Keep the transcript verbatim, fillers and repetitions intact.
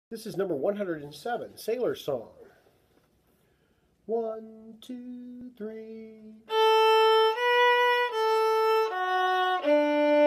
This is number one hundred seven, Sailor Song. One, two, three.